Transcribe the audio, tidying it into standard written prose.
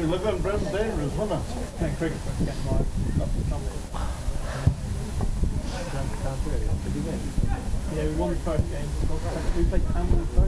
was looking pretty dangerous, wasn't it? Playing cricket, getting my yeah, we won the first game. We played Campbell first.